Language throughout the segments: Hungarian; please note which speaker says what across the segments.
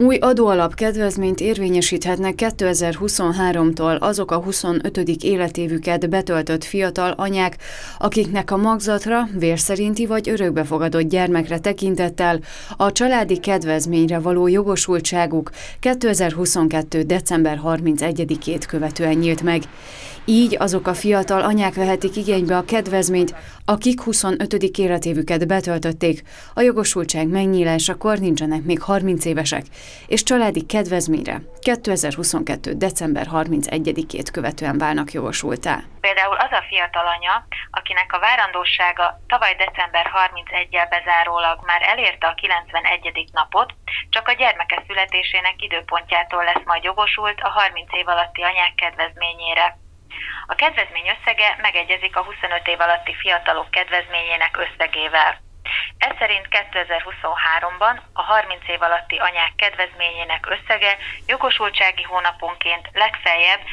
Speaker 1: Új adóalap kedvezményt érvényesíthetnek 2023-tól azok a 25. életévüket betöltött fiatal anyák, akiknek a magzatra, vérszerinti vagy örökbefogadott gyermekre tekintettel a családi kedvezményre való jogosultságuk 2022. december 31-ét követően nyílt meg. Így azok a fiatal anyák vehetik igénybe a kedvezményt, akik 25. életévüket betöltötték, a jogosultság megnyílásakor nincsenek még 30 évesek, és családi kedvezményre 2022. december 31-ét követően válnak jogosulttá.
Speaker 2: Például az a fiatal anya, akinek a várandósága tavaly december 31-jel bezárólag már elérte a 91. napot, csak a gyermeke születésének időpontjától lesz majd jogosult a 30 év alatti anyák kedvezményére. A kedvezmény összege megegyezik a 25 év alatti fiatalok kedvezményének összegével. Ez szerint 2023-ban a 30 év alatti anyák kedvezményének összege jogosultsági hónaponként legfeljebb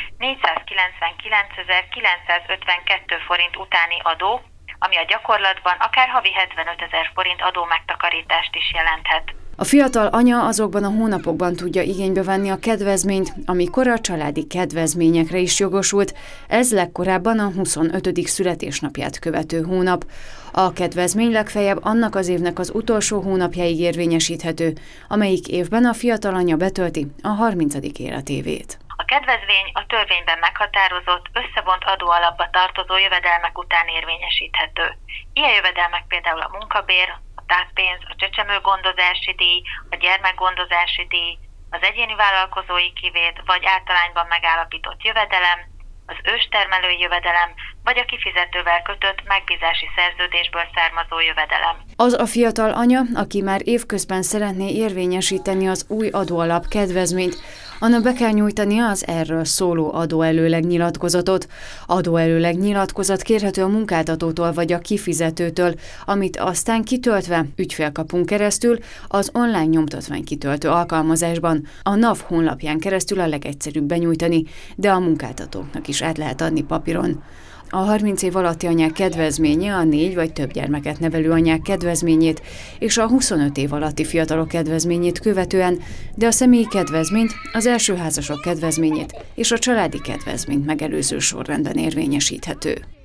Speaker 2: 499.952 forint utáni adó, ami a gyakorlatban akár havi 75.000 forint adó megtakarítást is jelenthet.
Speaker 1: A fiatal anya azokban a hónapokban tudja igénybe venni a kedvezményt, amikor a családi kedvezményekre is jogosult, ez legkorábban a 25. születésnapját követő hónap. A kedvezmény legfeljebb annak az évnek az utolsó hónapjáig érvényesíthető, amelyik évben a fiatal anya betölti a 30. életévét.
Speaker 2: A kedvezmény a törvényben meghatározott, összevont adóalapba tartozó jövedelmek után érvényesíthető. Ilyen jövedelmek például a munkabér, táppénz, a csecsemőgondozási díj, a gyermekgondozási díj, az egyéni vállalkozói kivét vagy általányban megállapított jövedelem, az őstermelői jövedelem vagy a kifizetővel kötött megbízási szerződésből származó jövedelem.
Speaker 1: Az a fiatal anya, aki már évközben szeretné érvényesíteni az új adóalap kedvezményt, annak be kell nyújtania az erről szóló adóelőleg nyilatkozatot. Adóelőleg nyilatkozat kérhető a munkáltatótól vagy a kifizetőtől, amit aztán kitöltve ügyfélkapun keresztül az online nyomtatványkitöltő alkalmazásban a NAV honlapján keresztül a legegyszerűbb benyújtani, de a munkáltatóknak is át lehet adni papíron. A 30 év alatti anyák kedvezménye a 4 vagy több gyermeket nevelő anyák kedvezményét és a 25 év alatti fiatalok kedvezményét követően, de a személyi kedvezményt, az első házasok kedvezményét és a családi kedvezményt megelőző sorrendben érvényesíthető.